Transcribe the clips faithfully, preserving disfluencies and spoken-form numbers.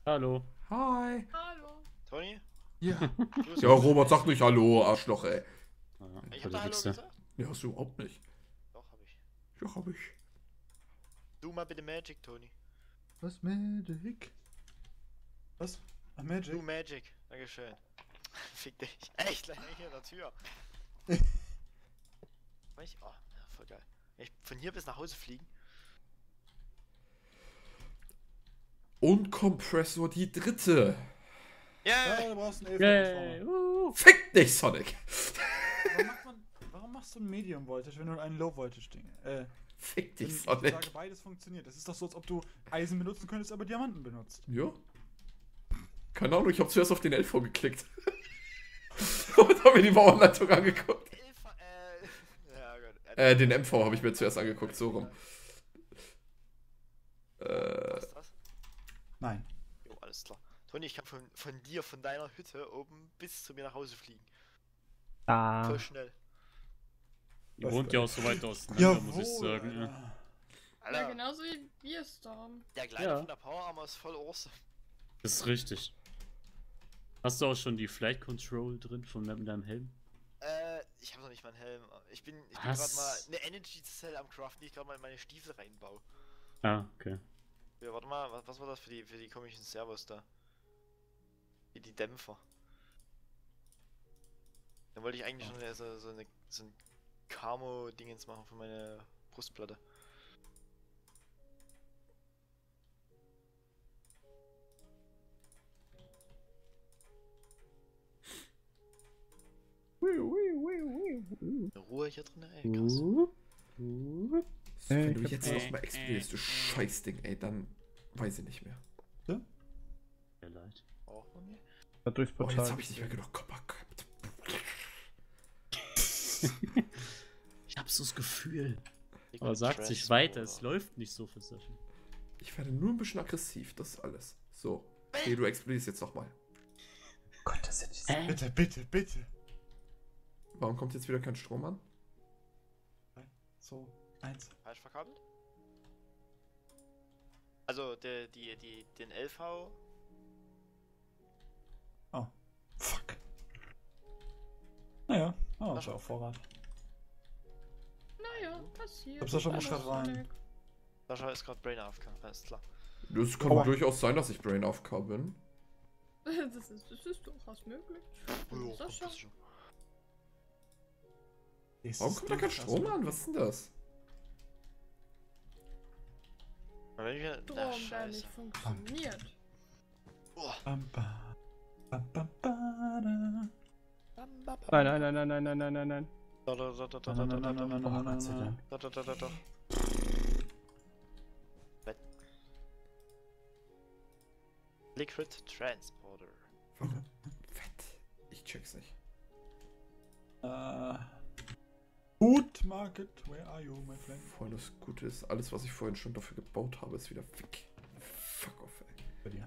Hallo. Hi. Hallo. Toni? Ja. Ja, Robert, sag nicht Hallo, Arschloch, ey. Ja, Ich hab da Hallo gesagt? Ja, hast du überhaupt nicht. Doch, hab ich. Ja, hab ich. Du mal bitte Magic, Toni. Was, Magic? Was? Ach, Magic? Du Magic. Dankeschön. Fick dich. Echt, gleich hier in der Tür. ich? Oh, ja, voll geil. Ich von hier bis nach Hause fliegen. Und Kompressor die dritte. Yeah. Ja, du brauchst einen Yay. Elfer. Uh. Fick dich, Sonic. Warum, macht man, warum machst du ein Medium Voltage, wenn du ein Low Voltage Ding? Äh, Fick wenn dich, ich Sonic. sage, beides funktioniert. Das ist doch so, als ob du Eisen benutzen könntest, aber Diamanten benutzt. Ja. Keine Ahnung, ich hab zuerst auf den L V geklickt. Und hab mir die Bauanleitung angeguckt. Elfer, äh. Ja, gut. Äh, den M V habe ich mir zuerst angeguckt, so rum. Äh. Was ist das? Nein. Jo, alles klar. Toni, ich kann von, von dir, von deiner Hütte oben bis zu mir nach Hause fliegen. Ah. Voll schnell. Ihr wohnt ja auch so weit auseinander, muss ich Jawohl, sagen. Ja. Alter. Alter, Ja, genauso wie wir es da haben. der Kleine Ja. von der Power Armor ist voll awesome. Das ist richtig. Hast du auch schon die Flight Control drin von mit deinem Helm? Äh, ich habe noch nicht meinen Helm. Ich bin, ich bin Was? gerade mal eine Energy Cell am Craften, die ich gerade mal in meine Stiefel reinbaue. Ah, okay. Ja, warte mal, was, was war das für die für die komischen Servos da? Die, die Dämpfer. Da wollte ich eigentlich schon äh, so, so, eine, so ein Camo-Dingens machen für meine Brustplatte. Eine Ruhe hier drin, ey, krass. So, wenn du Ich hab- jetzt äh, nochmal explodierst, du äh, Scheißding, ey, dann weiß ich nicht mehr. Sehr leid. Auch noch nicht. Durchs Oh, Portal. jetzt habe ich nicht mehr genug Kopper gehabt. Ich hab so das Gefühl. Liquid Aber sagt sich Transporter. weiter, es läuft nicht so für Session. Ich werde nur ein bisschen aggressiv, das ist alles. So, okay, du explodierst jetzt nochmal. Gott, das hätte ich Äh? Bitte, bitte, bitte. Warum kommt jetzt wieder kein Strom an? So, eins. Falsch verkabelt? Also, der, die, die, den L V. Oh. Fuck. Naja, oh, Ach ist ja so. auf Vorrat. Naja, passiert. Hab's doch schon mal Alles grad rein. weg. Sascha ist gerade Brain A F K, alles klar. Das kann Aua. durchaus sein, dass ich Brain A F K bin. Das ist, das ist durchaus möglich. Oh, Sascha. Warum kommt da kein Strom an? Was ist denn das? Wenn ich mir. Strom, Ach, der scheiße. nicht funktioniert. Oh. Bam, bam, bam, bam, bam, Nein, nein, nein, nein, nein, nein, nein, nein, nein. Da, da, da, da, da, da. da, da, da, Na, na, na, Oh, na, Gott sei na, na. Dank. da, da, da, da, da. Liquid Transporter. Warum? Fett. Ich check's nicht. Äh. Food Market, where are you, my friend? Voll das Gute ist, alles, was ich vorhin schon dafür gebaut habe, ist wieder weg. Fuck off, ey. Bei dir.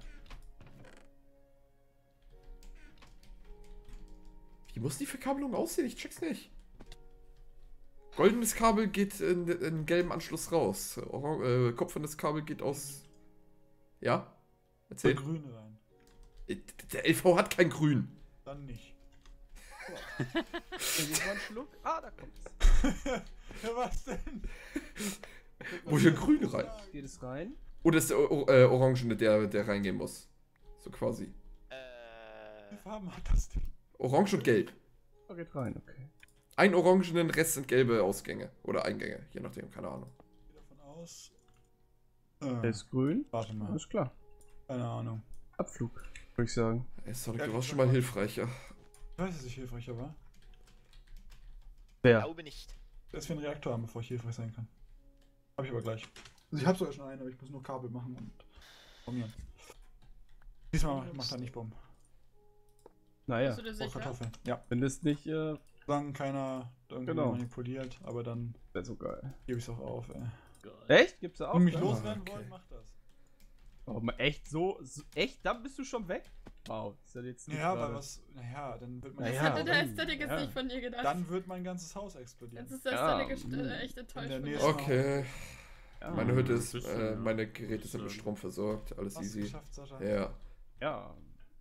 Wie muss die Verkabelung aussehen? Ich check's nicht. Goldenes Kabel geht in den gelben Anschluss raus. Oran äh, kopfernes Kabel geht aus. Ja? Zähl Erzähl. Grün rein. Äh, Der L V hat kein Grün. Dann nicht. Hier mal einen Schluck. Ah, da kommt's. Ja, was denn? Wo hier Grün rein? Geht es rein? Oder ist der o äh, Orangene, der, der reingehen muss? So quasi. Wie Äh. Farben hat das Ding? Orange und Gelb. Da geht rein, okay. Ein orangenen Rest sind gelbe Ausgänge. Oder Eingänge, je nachdem, keine Ahnung. Ich gehe davon aus. Der Äh, ist grün. warte mal. Alles klar. Keine Ahnung. Abflug, würde ich sagen. Ey, Sonic, Ja, du die warst schon Sache- mal hilfreicher. Ich weiß, dass ich hilfreicher war. Wer? Glaube nicht. Dass wir einen Reaktor haben, bevor ich hilfreich sein kann. Hab ich aber gleich. Also ich habe sogar schon einen, aber ich muss nur Kabel machen und bombieren. Diesmal macht er nicht Bomben. Naja, Bist du dir Auch sicher? Kartoffeln. Ja. wenn das nicht, äh, Solange keiner irgendwie Genau. manipuliert, aber dann wäre so geil. gebe ich es auch auf, ey. Echt? Gibt's da auch? Wenn mich Ja. loswerden okay. wollen, macht das. Oh, ma- echt so, so? Echt? Dann bist du schon weg? Wow, ist ja jetzt nicht Ja, gerade- weil was. Naja, dann wird mein Naja, Das hätte der hm, Ästhetik jetzt ja. nicht von dir gedacht. dann wird mein ganzes Haus explodieren. Jetzt ist der Ja, Ästhetik hm. äh, echt enttäuscht der von nächsten- dir. Okay. Ja, Meine Hütte ist, bisschen, äh, ja. meine Geräte sind mit Bisschen. Strom versorgt. Alles Hast du easy. geschafft, Sascha? Ja. Ja.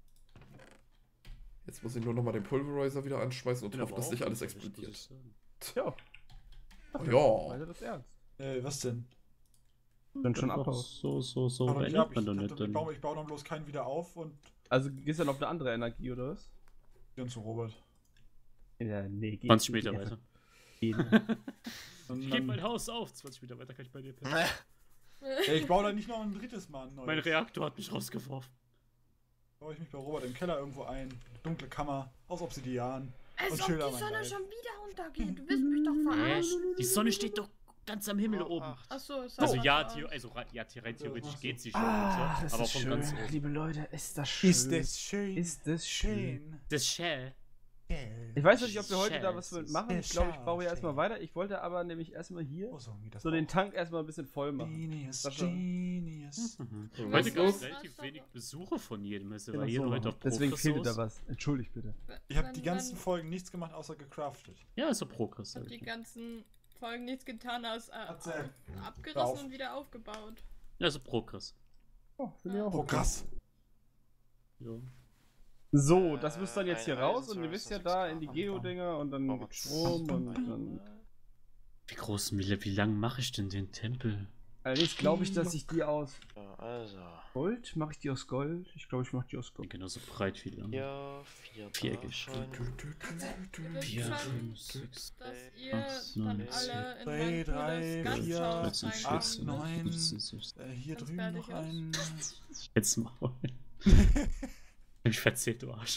Jetzt muss ich nur noch mal den Pulverizer wieder anschmeißen und Bin hoffen, aber dass auch nicht alles unfähig, muss ich explodiert. sagen. Ja. Ja. Meinte das ernst. Äh, was denn? Dann schon Einfach abhaust. So, so, so Hau doch nicht beendet ab, ich, man doch ich, nicht ich, dann. baue, ich baue dann bloß keinen wieder auf und Also gehst du dann auf eine andere Energie, oder was? dann zu Robert. Ja, nee, geht zwanzig nicht. Meter weiter. Dann, Ich gebe mein Haus auf, zwanzig Meter weiter kann ich bei dir pennen. ja, ich baue da nicht noch ein drittes Mal ein neues. Mein Reaktor hat mich rausgeworfen. Baue ich mich bei Robert im Keller irgendwo ein. Dunkle Kammer aus Obsidian. Als Und ob schön die an mein Sonne Leib. schon wieder untergeht. Du willst mich doch verarschen. Die Sonne steht doch ganz am Himmel Oh, oben. acht. Achso, ist Also das ja, was theo aus. also, ra- ja, the rein theoretisch Ach so. geht sie schon Ah, runter, das aber ist von schön. ganz oben. Liebe Leute, ist das schön. schön? Ist das schön. Das Shell. Ich weiß nicht, ob wir heute da Scheiße. was mit machen. Ich glaube, ich baue hier erstmal weiter. Ich wollte aber nämlich erstmal hier Oh, so, wie das so den Tank erstmal ein bisschen voll machen. Genius, Sascha. Genius. Mhm. So, Heute was gab los? es relativ wenig Besuche von jedem, also Genau weil jeder so heute machen. auf Deswegen Progress fehlt da aus. was. Entschuldigt bitte. Ich habe Wenn- die ganzen wenn- Folgen nichts gemacht, außer gecraftet. Ja, ist so Progress. Ich hab sag die ich. ganzen Folgen nichts getan, als äh, Hat sie- abgerissen Auf. und wieder aufgebaut. Ja, ist so Progress. Oh, finde ich auch Oh, okay. krass. Ja. So, das müsst dann Äh, jetzt hier ein raus und ihr Eisensource wisst ja und da sechs in die K. Geo-Dinger und dann Warum? gibt's Strom und dann. Wie groß, wie, wie lang mache ich denn den Tempel? Allerdings glaube ich, dass ich die aus Ja, also. Gold, mache ich die aus Gold? Ich glaube, ich mache die aus Bin Gold. genauso breit wie lang. Ja, vier Viereckig. schon. Vier, Schon, fünf, sechs, dass ihr acht, dann neun, alle in drei, mein drei, cooles vier, Gasthaus dreizehn, reinkommen. vierzehn, neun. fünfzehn, sechzehn. Äh, hier Wenn's drüben fertig noch ein. Jetzt mal. Ich verzählt, du Arsch.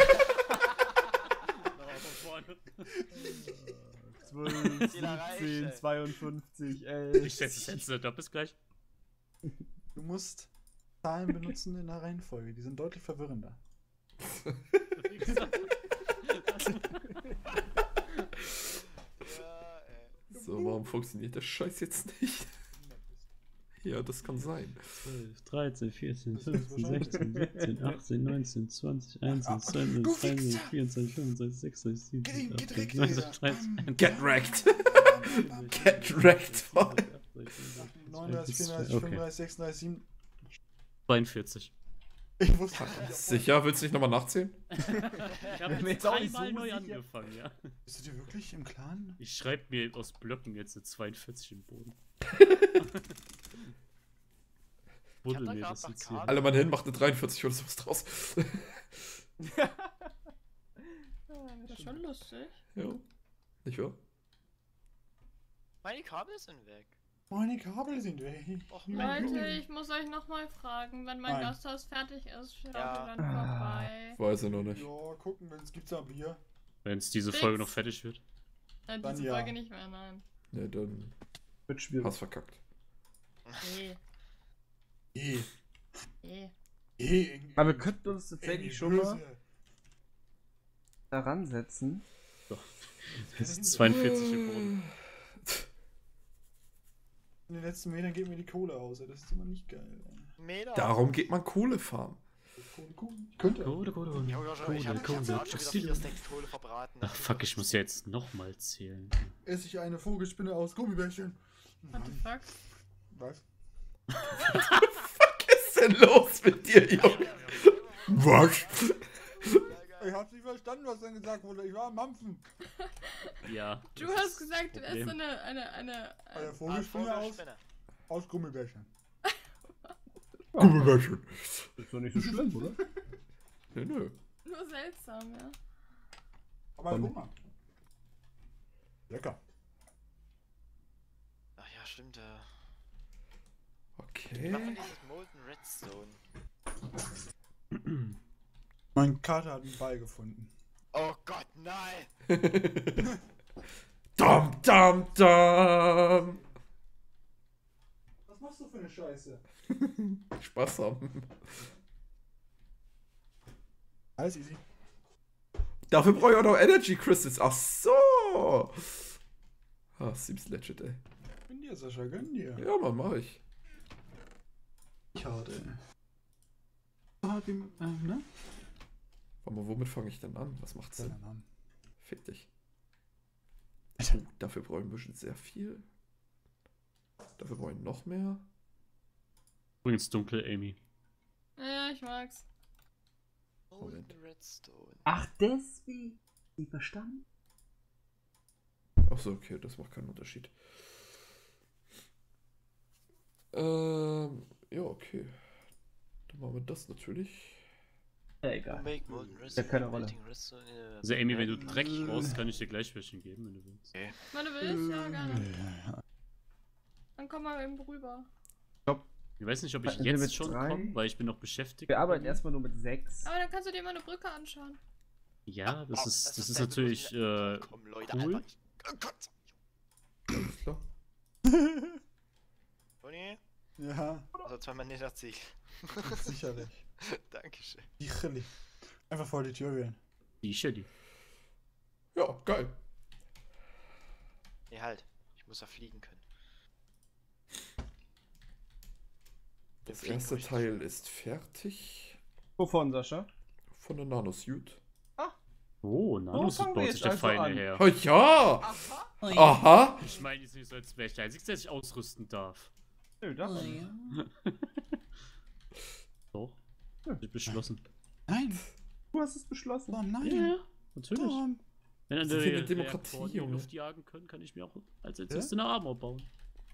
zwölf, Zählerei, siebzehn, ey. zweiundfünfzig, elf. Ich setze jetzt da, bis gleich. Du musst Zahlen benutzen in der Reihenfolge. Die sind deutlich verwirrender. Wie gesagt. Ja, ey. So, warum funktioniert der Scheiß jetzt nicht? Ja, das kann sein. zwölf, dreizehn, vierzehn, Das ist fünfzehn, wahrscheinlich. sechzehn, siebzehn, achtzehn, neunzehn, zwanzig, einundzwanzig, Du zweiundzwanzig, dreiundzwanzig, Wichser! vierundzwanzig, fünfundzwanzig, sechsundzwanzig, Geh- geh direkt siebenundzwanzig, neunundzwanzig, wieder. dreißig, Get wrecked! Get wrecked, Mann. neununddreißig, vierunddreißig, fünfunddreißig, sechsunddreißig, sieben. zweiundvierzig. Ich wusste Sicher, willst du nicht nochmal nachzählen? Ich habe mir jetzt jetzt auch nicht dreimal so neu sicher. angefangen, ja. Bist du dir wirklich im Clan? Ich schreibe mir aus Blöcken jetzt eine zweiundvierzig im Boden. Buddel da mir grad das nach jetzt hier. Karten. Alle mal hin, macht eine dreiundvierzig oder sowas draus. Das ist schon lustig. Ja. Nicht wahr? Meine Kabel sind weg. Meine Kabel sind weg. Och, mein Leute, Junge. ich muss euch nochmal fragen, wenn mein Nein. Gasthaus fertig ist, schaut Ja. ihr dann vorbei. Weiß ich noch nicht. Ja, gucken, wenn es gibt da Bier. Wenn es diese Fix. Folge noch fertig wird. Äh, Dann diese ja. Folge nicht mehr, nein. Ne, dann Wird schwierig. hast verkackt. Nee, Eh. nee. Eh. Aber wir könnten uns tatsächlich schon mal Böse. daran setzen. Das ist zweiundvierzig im Boden. In den letzten Metern geht mir die Kohle aus. ey. Das ist immer nicht geil. ey. Meter. Darum geht man Kohle farmen. Kohle, Kohle. Könnte. Kohle, Kohle, Ich hab ja schon, ich hab, ich hab Kohle, gerade schon wieder vier Kohle. Stacks Kohle verbraten. Ach fuck, ich muss ja jetzt nochmal zählen. Esse ich eine Vogelspinne aus Gummibärchen? What the fuck? Was? Was ist denn los mit dir, Junge? Was? Ich hab's nicht verstanden, was dann gesagt wurde. Ich war am Mampfen. Ja. Du das hast ist gesagt, du das isst Problem. eine, eine, eine, Eine äh, Vogelspinne aus, Vogelspinne. aus Gummibärchen. Gummibärchen. Ist doch nicht so schlimm, oder? Nö, nö. nur seltsam, ja. Aber Komm. guck mal. Lecker. Ach ja, stimmt, ja. Was Okay. denn dieses Molten Redstone? Mein Kater hat einen Ball gefunden. Oh Gott, nein! Dam, dam, dam. Was machst du für eine Scheiße? Spaß haben. Alles easy. Dafür brauche ich auch noch Energy Crystals. Ach so. Ah, seems legit, ey. Gönn dir, Sascha, gönn dir. Ja, Mann, mach ich. Ich hart, ey. Hart wie, äh, ne? Warte mal, womit fange ich denn an? Was macht Sinn? Seinen Namen. Fick dich. Oh, dafür brauche ich ein bisschen sehr viel. Dafür brauche ich noch mehr. Übrigens dunkel, Amy. Ja, ja, ich mag's. Moment. Redstone. Ach, deswegen. Sie verstanden? Achso, okay, das macht keinen Unterschied. Ähm, ja, okay. Dann machen wir das natürlich. Ja, egal. Make molten Ja, redstone. keine Rolle. melting redstone in a- Also Amy, wenn du Dreck brauchst, kann ich dir gleich welchen geben, wenn du willst. Wenn du willst, ja, gerne. Dann komm mal eben rüber. Ich weiß nicht, ob ich Warten wir mit jetzt schon drei? komme, weil ich bin noch beschäftigt. Wir arbeiten erstmal nur mit sechs. Aber dann kannst du dir mal eine Brücke anschauen. Ja, das Oh, ist, das ist der natürlich Benutzung- äh, Komm, Leute, cool. Alter, ich- Oh Gott. Alles klar. Toni? Ja, Also zweimal nicht erzählt. sicherlich. Dankeschön. Die Chili. Einfach vor die Tür gehen. die Shelly. Ja, geil. Nee, halt. Ich muss ja fliegen können. Das Fliegen erste kann ich Teil ist fertig. Wovon, Sascha? Von der Nanosuit. Oh, Nanos fangen wir baut jetzt sich der also Feine an. her. Oh ja! Aha! Ich meine jetzt nicht so, als wäre ich der Einzige, der sich ausrüsten darf. Nö, das Doch. Ja, ich beschlossen. Nein. Du hast es beschlossen. Oh nein. Ja, natürlich. Tom. Wenn dann Das ist hier die eine Demokratie, Reaktoren in die Junge. Luft jagen können, kann ich mir auch als Ja? letztes eine Armor bauen.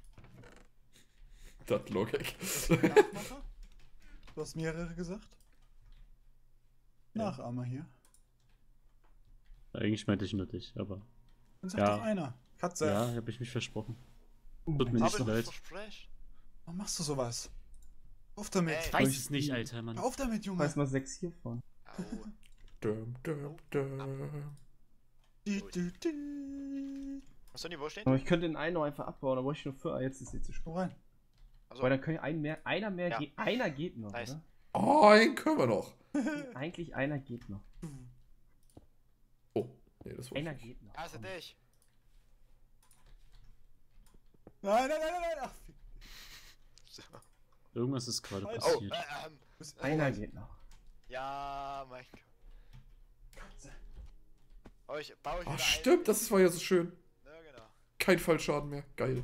Das Logik. Nachmacher? Du hast mehrere gesagt? Ja. Nachahmer hier. Eigentlich meinte ich nur dich, aber Dann sag Ja. doch einer. Katze. ja, habe ich mich versprochen. Tut mir Aber nicht ich leid. verspreche. Warum machst du sowas? Auf damit. Ey. Ich weiß es nicht, Alter, Mann. Auf damit, Junge. Weiß mal sechs hiervon. Au. Dum, dum, dum. Du, du, du. Was soll die wo stehen? Aber ich könnte den einen noch einfach abbauen, da brauche ich nur für. Ah, jetzt ist sie zu spät. Wo rein? Also, Aber dann können ein mehr, einer mehr, Ja. ge einer geht noch, Nice. oder? Einen können wir noch. Eigentlich einer geht noch. Oh, nee, das war Einer nicht. geht noch. also komm. dich. Nein, nein, nein, nein, nein. Ach, fick. So. Irgendwas ist gerade Oh, passiert. Äh, ähm, Du bist- Einer geht noch. ja, mein Gott. Katze. Oh, ich baue ich Ach, wieder stimmt, das war ja so schön. ein. Ja, genau. Kein Fallschaden mehr. Geil.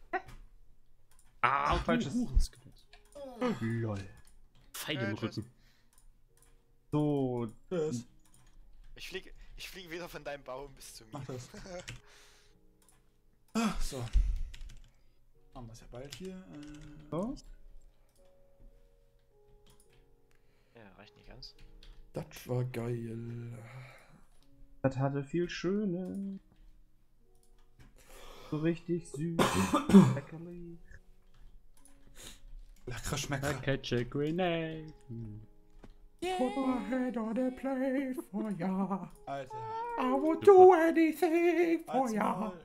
Ah, falsches- Hurenskelett. Lol. Pfeil Äh, im tschüss. Rücken. So, Tschüss. Ich fliege ich flieg wieder von deinem Baum bis zu mir. Mach das. Ah, so. Haben wir es ja bald hier. Äh, so. Ja, reicht nicht ganz. Das war geil. Das hatte viel Schönes. So richtig süß. Leckerli. lecker I Schmecker. catch a grenade. Hm. Put my head on a plate for ya. Alter. I would do anything for Als ya. Maul.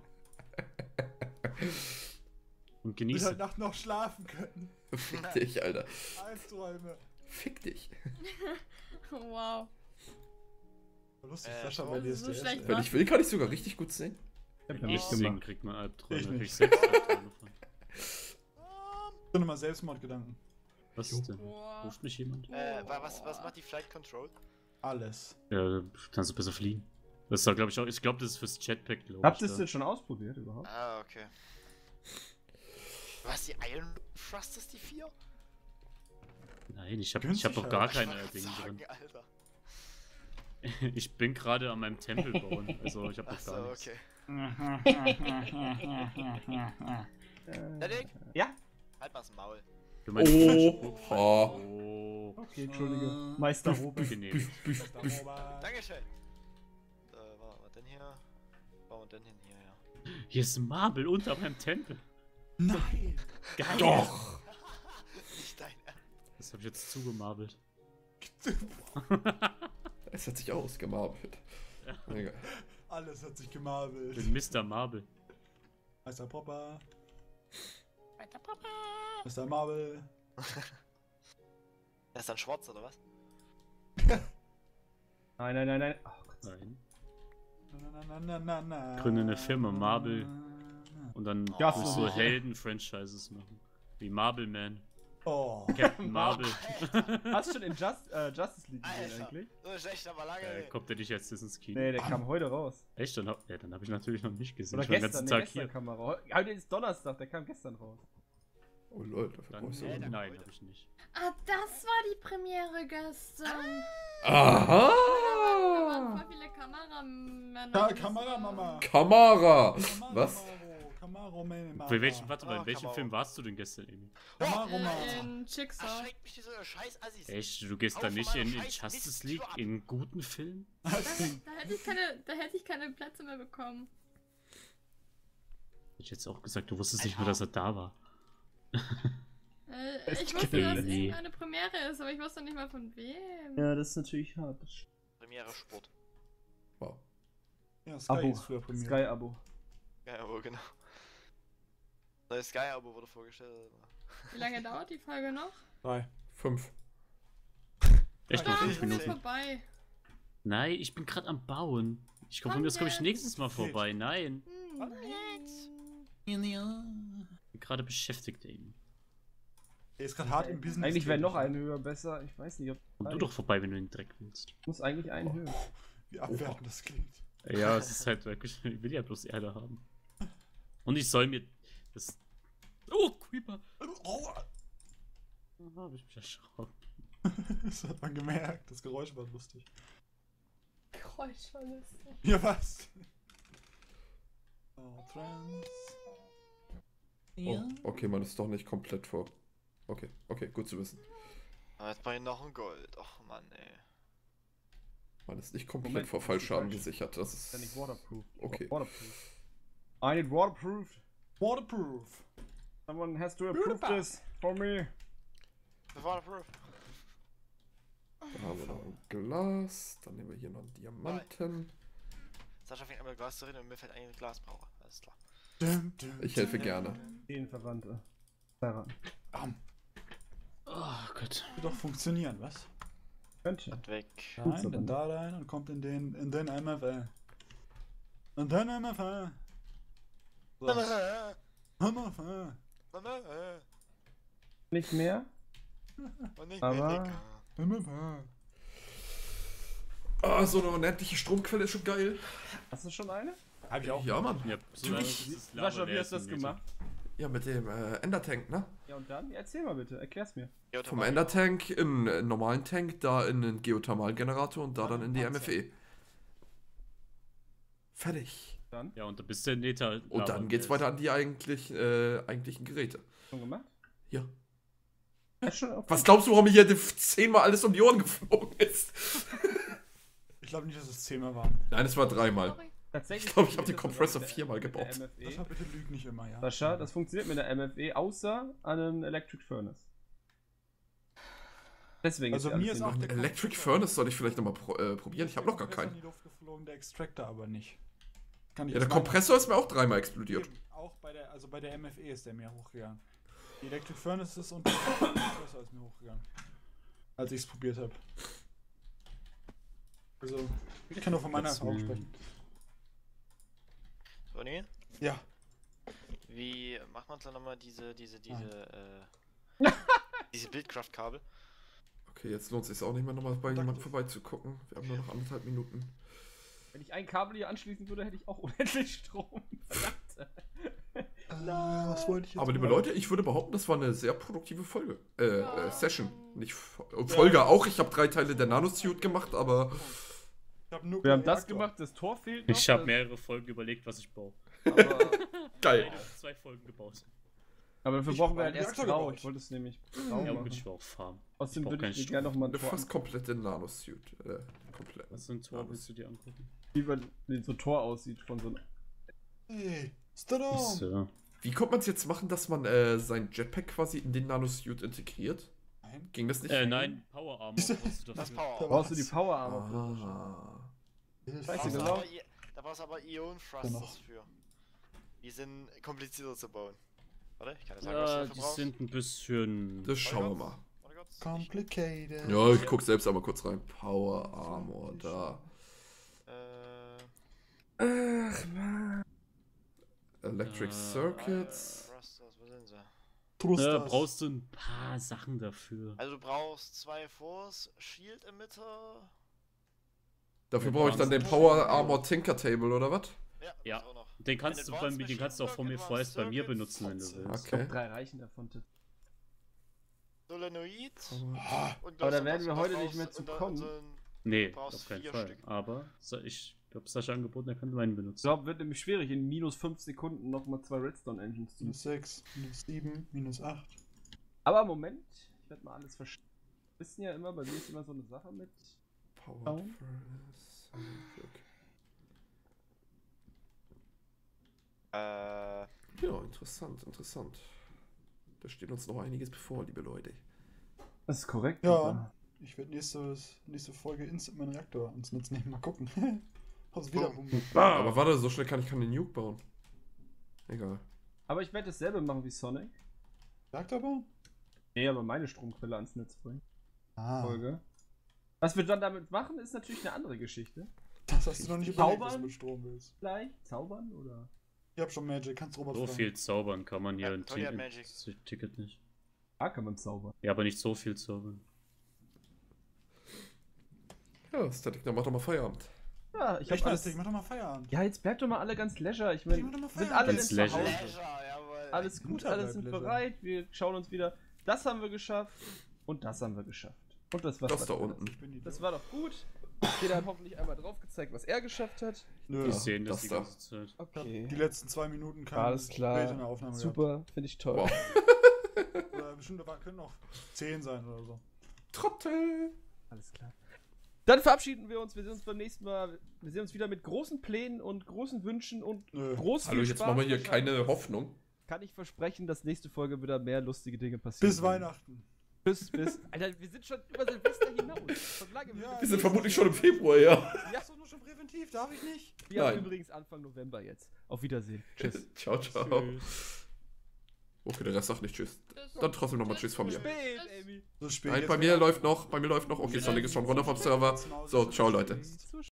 Und Bis genieße. heute Nacht noch schlafen können. Fick dich, Alter. Albträume. Fick dich. Wow. Lustig, Äh, Sascha so- bei dir so ist der schlecht Erste. Wenn ich will, kann ich sogar richtig gut singen. Wenn Ja, ich gemacht. singe, kriegt man Albträume. Ich Krieg nicht. ich selbst Albträume von. Schon mal Selbstmordgedanken. Was ist denn? Wow. Ruft mich jemand? Äh, wa- was, was macht die Flight Control? Alles. Ja, kannst du besser fliegen. Das ist doch, glaube ich, auch. Ich glaube, das ist fürs Jetpack, glaube ich. Habt ihr es da. denn schon ausprobiert überhaupt? Ah, okay. Was, die Iron Thrusters, die vier? Nein, ich habe Günstig ich hab doch halt. gar Ich keine wollte Ding sagen, drin. Alter. Ich bin gerade an meinem Tempel bauen. Also, ich habe noch Achso, gar nichts. okay. Äh, Derek? ja? Halt mal's Maul. Für meine Oh, ha. Oh. Okay, entschuldige. Meister Robert. Genehmigt. Büff, büff. Dankeschön. Äh, was war denn hier? Bauen wir denn hin hier, ja. Hier ist ein Marble unter meinem Tempel. Nein. Geil. Doch. Nicht dein Ernst. Das habe ich jetzt zugemarbelt. Es hat sich ausgemarbelt. Egal. Alles hat sich Ich gemarbelt. bin Mister Marble. Meister Popper. Weiter, Papa. Mister Marble. Der ist dann schwarz, oder was? Nein, nein, nein, nein. Oh Gott. Nein. Na, na, na, na, na. Gründe eine Firma, Marble. Und dann Ja, durch so. so Helden-Franchises machen. Wie Marble Man. Oh. Captain Marble. Hast du schon in Just, äh, Justice League gesehen Alter. eigentlich? So schlecht, aber lange. Äh, kommt der nicht jetzt ins Kino? Nee, der kam heute raus. Echt? Dann, hab- ja, dann habe ich natürlich noch nicht gesehen. Oder Ich war den gestern, ganzen nee, Tag gestern hier. kam er raus. Heute ist Donnerstag, der kam gestern raus. Oh Leute, dafür Dann, brauchst du äh, aber- nein, habe ich nicht. Ah, das war die Premiere gestern. Aha! Da waren voll viele Kameramänner. Ka Kameramama. Kamera! Was? Kamaro, Mama. Bei welchem, warte mal, in Ah, welchem Kamau. Film warst du denn gestern, Emi? Kamaroma. Äh, in Jigsaw. Erschreckt mich diese scheiß Assis. Echt? Du gehst Hau da von nicht meiner in, in scheiß Justice Misttür League, ab. in guten Filmen? Da, da, hätte ich keine, da hätte ich keine Plätze mehr bekommen. Hätte ich jetzt auch gesagt, du wusstest nicht mehr, dass er da war. Äh, Es ich gibt wusste, dass es nee. eine Premiere ist, aber ich wusste nicht mal von wem. Ja, das ist natürlich hart. Premiere Sport. Wow. Ja, Sky Abo. ist früher Premiere. Sky-Abo. Sky-Abo, genau. Neues Sky-Abo wurde vorgestellt. Wie lange dauert die Folge noch? Drei. Fünf. Echt Ja, nur Ah, fünf es ist Minuten. vorbei. Nein, ich bin gerade am Bauen. Ich komme, Komm das komme ich jetzt. nächstes Mal vorbei. Nein. Hm, Was? nein. Ich bin gerade beschäftigt, Amy. Er ist gerade hart im Business. Eigentlich wäre noch tätig. ein höher besser. Ich weiß nicht, ob. Komm du doch vorbei, wenn du den Dreck willst. Muss eigentlich ein höher. Wie abwertend das klingt. Ja, es ist halt wirklich. Ich will ja bloß Erde haben. Und ich soll mir das. Oh, Creeper! Oh, Ah, hab ich mich erschrocken. das hat man gemerkt. Das Geräusch war lustig. Geräusch war lustig. Ja, was? Oh, Trends. Oh, okay, man ist doch nicht komplett vor. Okay, okay, gut zu wissen. Aber jetzt brauche ich noch ein Gold. Och Mann, ey. Man ist nicht komplett Moment, vor das ist Fallschaden falsch. gesichert. Das Ist ja nicht ist. waterproof. Okay. Waterproof. I need waterproof. Waterproof. Someone has to approve Beautiful. this for me. The waterproof. Da haben wir noch ein Glas. Dann nehmen wir hier noch einen Diamanten. Sascha fängt an mit Glas zu reden und mir fällt ein Glas brauche. Alles klar. Dum, dum, Ich helfe dum. gerne. Seelenverwandte. Daran. Bam. Oh Gott. Wird doch funktionieren, was? Könnte. Und weg. Rein, dann da rein und kommt in den, in den M F L. Und dann M F L. So. Mama, M F L. Mama, äh, Nicht mehr. und nicht Aber- mehr lecker. M F L. Ah, so eine unendliche Stromquelle ist schon geil. Hast du schon eine? Hab ich auch. Ja, Mann. Ja, so lange ist das Lava Sascha, wie leer hast du das ist im gemacht? Ja, mit dem äh, Endertank, ne? Ja, und dann? Erzähl mal bitte. Erklär's mir. Ja, Vom Tomaten. Endertank in einen normalen Tank, da in den Geothermalgenerator und da dann in die M F E. Fertig. Dann? Ja, und da bist du in Nether. Und dann geht's weiter an die eigentlich, äh, eigentlichen Geräte. Schon gemacht? Ja. Ja, schon auf Was glaubst du, warum mir hier zehnmal alles um die Ohren geflogen ist? Ich glaube nicht, dass es zehnmal waren. Nein, es war dreimal. Sorry. Tatsächlich. Ich glaube, ich habe den funktioniert Kompressor das aber viermal mit der- gebaut. mit der Sascha, M F E. bitte lüg nicht immer, ja? Sascha, das funktioniert mit der M F E, außer an einem Electric Furnace. Deswegen Also ist ja mir alles ist auch hingegangen. der Electric Furnace soll ich vielleicht nochmal pro äh, probieren? Ich habe noch gar Kompressor keinen. in die Luft geflogen, der Extractor aber nicht. Kann ich Ja, jetzt der meine- Kompressor ist mir auch dreimal explodiert. Eben, auch bei der, also bei der M F E ist der mehr hochgegangen. Die Electric Furnace ist und der Kompressor ist mir hochgegangen. Als ich es probiert habe. Also, ich kann nur von meiner Das, Erfahrung ähm, sprechen. Toni, Ja. wie macht man dann nochmal diese, diese, Ah. diese, äh, diese Bildkraft-Kabel? Okay, jetzt lohnt es sich auch nicht mehr nochmal bei jemandem vorbeizugucken. Wir haben nur noch anderthalb Minuten. Wenn ich ein Kabel hier anschließen würde, hätte ich auch unendlich Strom. Verdammt. Ah, was wollte ich jetzt Aber liebe machen? Leute, ich würde behaupten, das war eine sehr produktive Folge. Äh, Ja. äh Session. Nicht Fo- äh, Folge auch. Ich habe drei Teile der Nanosuit gemacht, aber Ich hab nur Wir haben das Reaktor. gemacht, das Tor fehlt noch. Ich habe das- mehrere Folgen überlegt, was ich baue. Aber, geil. Eine, zwei Folgen gebaut. aber dafür Ich brauchen hab wir halt einen erst Reaktor grau. gebaut. Ich wollte es nämlich grau Ja, und machen. ich war auch Farm. Außerdem ich brauch würde ich keinen mir gerne noch mal ein Eine Tor fast an- komplette Nanosuit. Äh, komplett. Was für ein Tor willst du dir angucken? wie man- wie so ein Tor aussieht von so einem. Ey, Stadom! So. Wie kommt man es jetzt machen, dass man äh, sein Jetpack quasi in den Nanosuit integriert? Nein. Ging das nicht? Äh, nein, Power Armor Ist- brauchst du Das dafür. Power. Brauchst du die Power Armor für? Ah. Weißt du Brauchst genau? aber I- Da brauchst du aber Ion Thrusters noch. für. Die sind komplizierter zu bauen. Warte, ich kann dir sagen, was du Ja, dafür die brauchst. sind ein bisschen. Das schauen wir mal. Warte kurz. Complicated. Ja, ich guck selbst einmal kurz rein. Power Armor da. Äh, Ach, man. Electric Äh, Circuits. äh, Thrusters, wo sind sie? Da Thrusters. brauchst du ein paar Sachen dafür. Also du brauchst zwei Force Shield Emitter. Dafür brauche ich dann den Power Armor Tinker Table oder was? Ja, Ja. das auch noch. Den kannst du, Advanced bei mir, den kannst du auch von mir Machine vorerst bei mir Circuits, benutzen, wenn du Fotze. willst. Ich glaube, Okay. drei reichen davon. Tipp. Solenoid. Ah, Und Aber da das- werden wir das heute brauchst nicht mehr du- zu und da- kommen. So ein Nee, Du brauchst auf keinen vier Fall. Stück. Aber Sa- ich habe Sascha angeboten, er könnte meinen Ich benutzen. glaube, wird nämlich schwierig, in minus fünf Sekunden nochmal zwei Redstone Engines zu. Minus sechs, minus sieben, minus acht. Aber Moment, ich werde mal alles verstehen. Wissen ja immer, bei mir ist immer so eine Sache mit. Power Down. Furnace. Okay. Äh, Ja, interessant, interessant. Da steht uns noch einiges bevor, liebe Leute. Das ist korrekt. Ja, ich werde nächste, nächste Folge Instant meinen Reaktor ans Netz nehmen. Mal gucken. Hab's wieder rum. Aber warte, so schnell kann ich keine Nuke bauen. Egal. Aber ich werde dasselbe machen wie Sonic. Reaktor bauen? Nee, aber meine Stromquelle ans Netz bringen. Ah, Folge. Was wir dann damit machen, ist natürlich eine andere Geschichte. das hast du noch nicht überlegt, was du Zaubern? mit Strom willst. Vielleicht zaubern oder. Ich hab schon Magic, kannst Robert So fragen. viel zaubern kann man hier Ja, in Tony hat Ti- Magic. das Ticket nicht. Da kann man zaubern. Ja, aber nicht so viel zaubern. Ja, Static, dann mach doch mal Feierabend. Ja, ich Ich hab hab alles. alles. Mach doch mal Feierabend. Ja, jetzt bleibt doch mal alle ganz leisure. Ich Ich mach meine, doch mal sind Feierabend. alle Ganz in leisure. Zuhause. Leisure, jawohl. Alles gut, Guter alle Vibe, sind Leisure. bereit. Wir schauen uns wieder. Das haben wir geschafft. Und das haben wir geschafft. Und das war Das da unten. Ich bin die Das war doch gut. Jeder hat hoffentlich einmal drauf gezeigt, was er geschafft hat. Nö. Ich sehe das das die da. ganze Zeit. Ich hab Okay. die letzten zwei Minuten kein Alles klar. Bild in der Aufnahme Super, finde ich toll. Wow. gehabt. Oder bestimmt da können noch zehn sein oder so. Trottel! Alles klar. Dann verabschieden wir uns. Wir sehen uns beim nächsten Mal. Wir sehen uns wieder mit großen Plänen und großen Wünschen und Nö. groß Hallo, viel jetzt Spaß machen wir hier wahrscheinlich. keine Hoffnung. Kann ich versprechen, dass nächste Folge wieder mehr lustige Dinge passieren. Bis werden. Weihnachten. Bis, bis. Alter, wir sind schon über Silvester hinaus. Schon lange. Ja, Wir sind vermutlich schon im Februar, ja. Ja, Achso, nur schon präventiv, darf ich nicht? wir haben Nein. übrigens Anfang November jetzt. Auf Wiedersehen. Tschüss. Ciao, ciao. Okay, der Rest sagt nicht Tschüss. Tschüss. Dann trotzdem nochmal Tschüss von mir. Spät, Amy. So spät. Nein, jetzt bei mir wieder. läuft noch, bei mir läuft noch. Okay, Sonic ist schon runter vom Server. So, ciao, Leute. So